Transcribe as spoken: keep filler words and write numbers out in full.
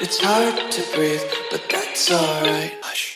It's hard to breathe, but that's alright. Hush.